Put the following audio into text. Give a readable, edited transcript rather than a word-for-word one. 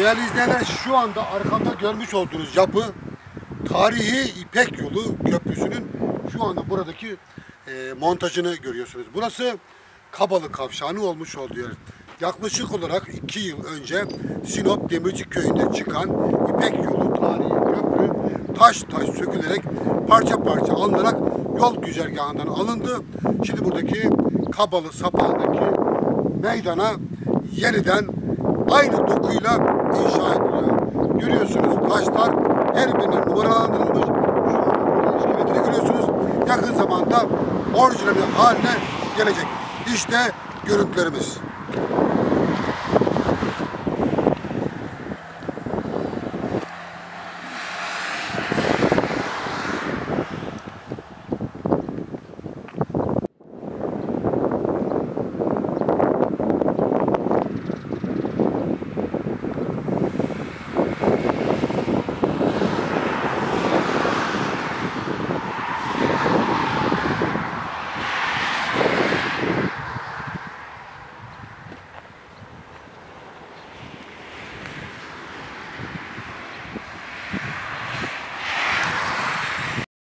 Değerli izleyenler, şu anda arkamda görmüş olduğunuz yapı tarihi İpek Yolu Köprüsü'nün şu anda buradaki montajını görüyorsunuz. Burası Kabalı Kavşağı'nı olmuş olduğu yer. Yaklaşık olarak 2 yıl önce Sinop Demirci Köyü'nde çıkan İpek Yolu tarihi köprü taş sökülerek parça parça alınarak yol güzergahından alındı. Şimdi buradaki Kabalı Sapan'daki meydana yeniden aynı dokuyla inşa ediliyor. Görüyorsunuz, taşlar her birine numaralandırılmış. Şu anda iskeletini görüyorsunuz. Yakın zamanda orijinal haline gelecek. İşte görüntülerimiz.